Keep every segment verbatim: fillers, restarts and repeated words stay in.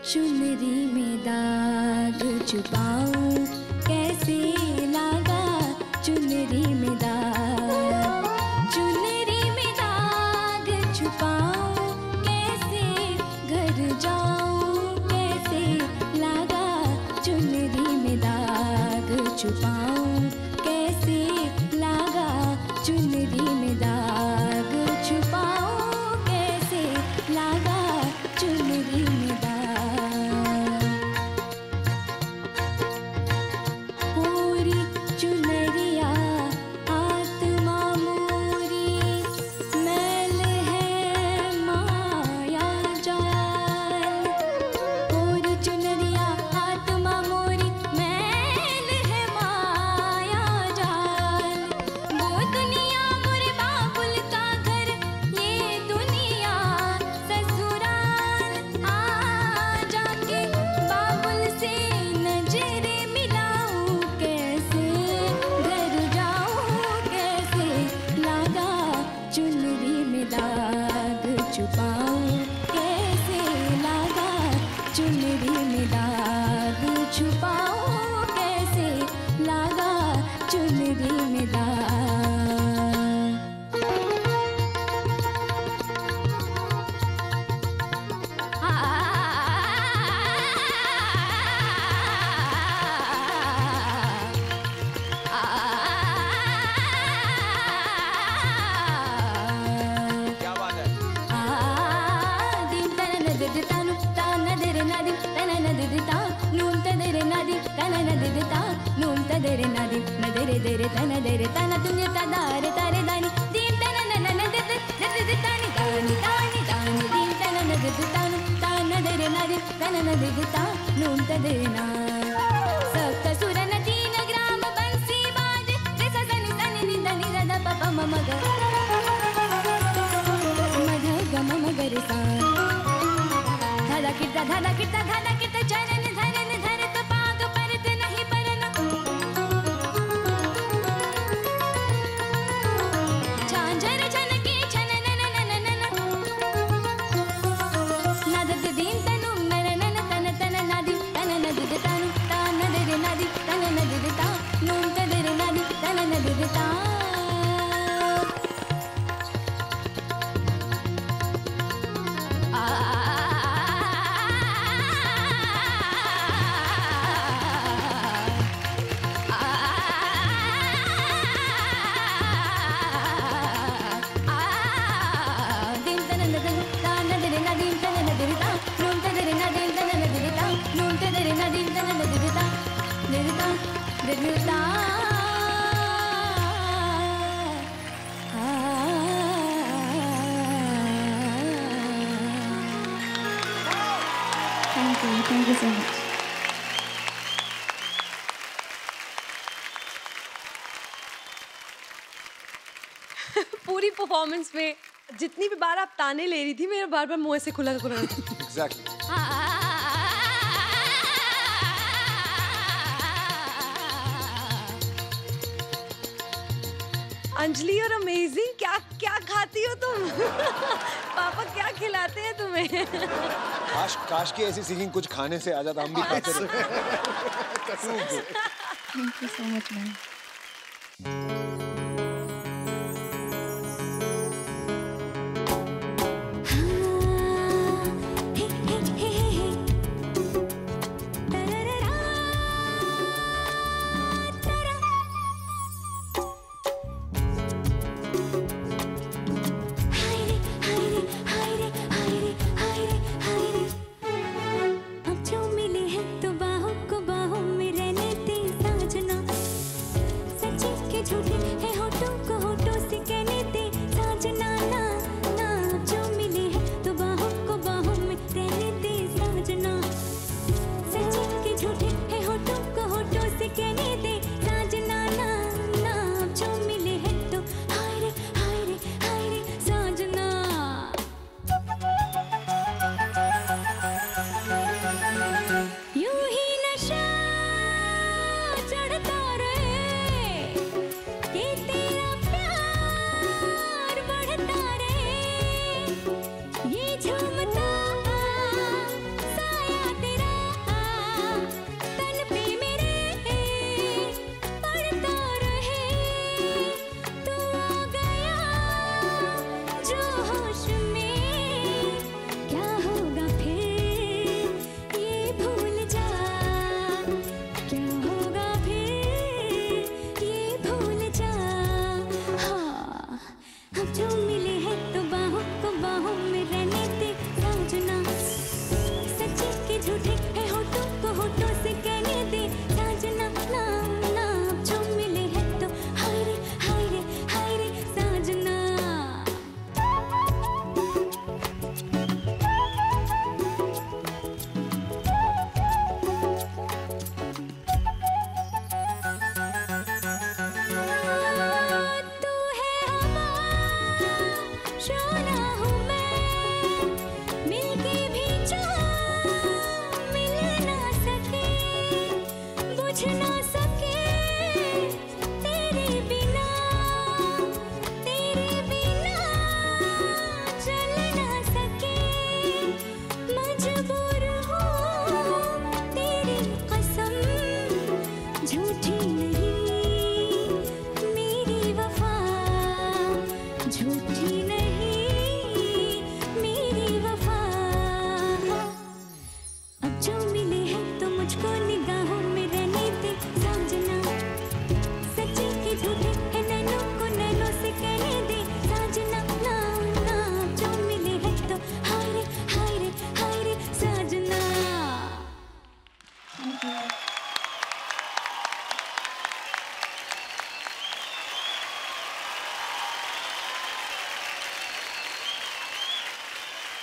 चुनरी में दाग छुपाऊं कैसे लागा चुनरी में दाग, चुनरी में दाग छुपाऊं कैसे घर जाऊं कैसे लागा चुनरी में दाग छुपाऊं कैसे लागा चुनरी में दाग छुपाऊं कैसे लागा चुनरी में दाग। पूरी चुनरिया आत्मा मोरी मैल है माया जाल, पूरी चुनरिया आत्मा मोरी मैल है माया जाल। वो दुनिया मोरे बाबुल का घर ये दुनिया ससुराल, आ जाके बाबुल से नजरे मिलाऊं कैसे घर जाऊं कैसे लागा चुनरी में दाग छुपाऊं कैसे लागा चुनरी में दाग छुपाऊं कैसे लागा चुनरी में दाग। क्या बात है? धादा किट्टा धादा किट्टा धादा किट्टा चरण धरन धरत पाग परत नहीं परना, झांझर झनकी छनन नन नन नदद दीन तनु नन नन तन तन नदी तन नदद तनु तान नदद नदी तन नदद ता नून तदर नदी तन नदद ता। Thank you, thank you so much. पूरी परफॉर्मेंस में जितनी भी बार आप ताने ले रही थी मेरा बार बार मुंह से खुला खुला Exactly. अंजलि और अमेजिंग, क्या क्या खाती हो तुम? पापा क्या खिलाते हैं तुम्हें? काश काश की ऐसी सिंगिंग कुछ खाने से आ जाता, हम भी खाते रहे। Thank you so much, ma'am. अब जो मिले हैं तो बाहों को बाहों में रहने दे साजना।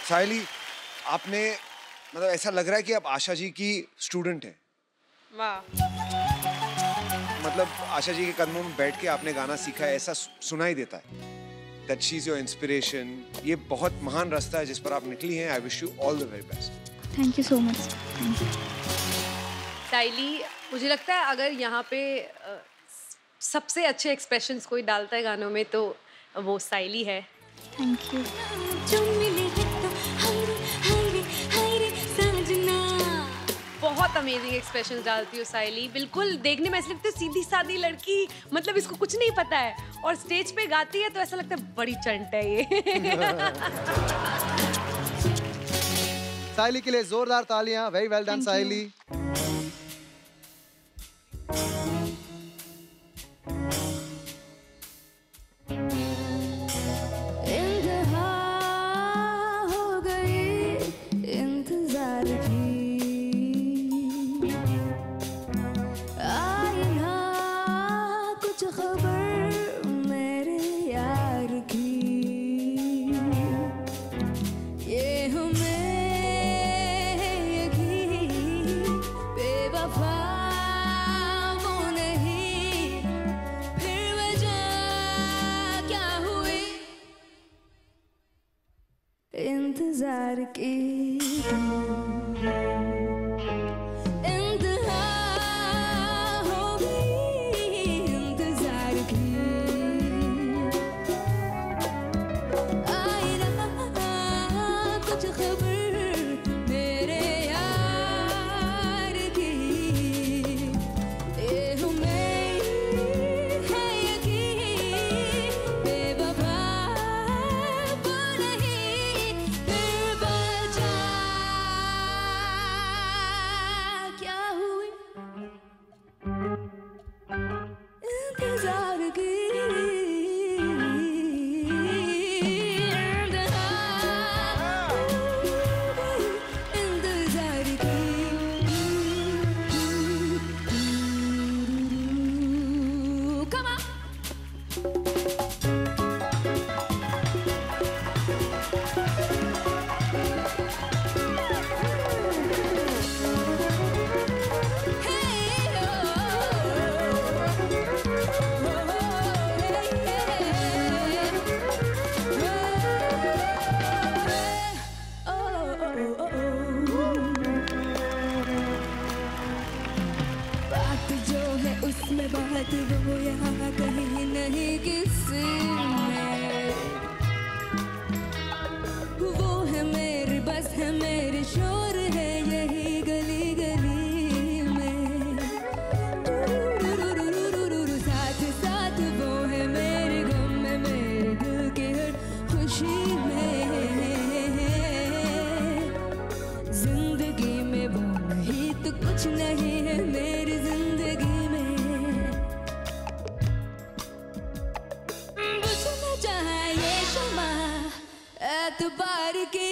सायली, आपने मतलब ऐसा लग रहा है कि आप आशा जी की स्टूडेंट हैं। वाह। मतलब आशा जी के कदमों में बैठ के आपने गाना सीखा है, ऐसा सुनाई देता है। That she's your inspiration. ये बहुत महान रास्ता है जिस पर आप निकली हैं। I wish you all the very best. Thank you so much. Thank you. Sayali, मुझे लगता है अगर यहाँ पे अ, सबसे अच्छे एक्सप्रेशंस कोई डालता है गानों में तो वो सायली है। Thank you. जो मिले तो हायरे हायरे हायरे साजना। बहुत अमेजिंग एक्सप्रेशन डालती हो सायली, बिल्कुल देखने में ऐसा लगता है सीधी सादी लड़की, मतलब इसको कुछ नहीं पता है और स्टेज पे गाती है तो ऐसा लगता है बड़ी चंट है ये। सायली के लिए जोरदार तालियां। Very well done Thank you. Sayali. इंतहा हो गई इंतजार की, आई ना कुछ खबर मेरे यार की। ये हमें यकीन बेवफा वो नहीं, फिर वजह क्या हुई इंतजार की। इंतहा हो गई इंतजार की, आई ना कुछ खबर मेरे यार की। ये हमें है यकीन बेवफा वो नहीं, फिर वजह क्या हुई इंतजार की। इंतजार की। Come on. बात जो है उसमें बात वो यहाँ कहीं नहीं किसी में। वो है मेरी बस है मेरी शोर है यही गली गली में। टुरुरुरुरुरुरु, साथ साथ वो है मेरे गम में मेरे दिल की हर खुशी में। जिंदगी में वो नहीं तो कुछ नहीं है मेरी जिंदगी में। बुझना चाहे ये शमा एतबार की।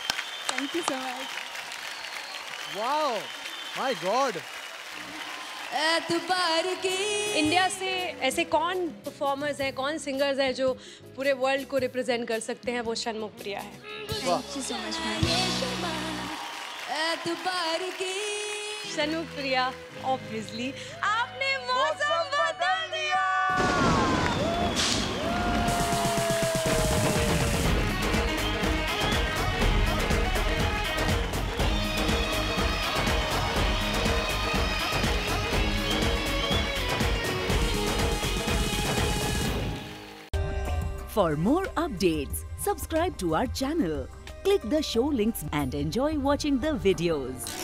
Thank you so much. Wow, my God. एतबार की। इंडिया से ऐसे कौन परफॉर्मर्स हैं, कौन सिंगर्स हैं जो पूरे वर्ल्ड को रिप्रेजेंट कर सकते हैं? वो षणमुख प्रिया है। Thank you so much, ma'am. एतबार की। षणमुख प्रिया, ऑब्वियसली आपने मौसम बदल दिया। For more updates, subscribe to our channel, click the show links and enjoy watching the videos.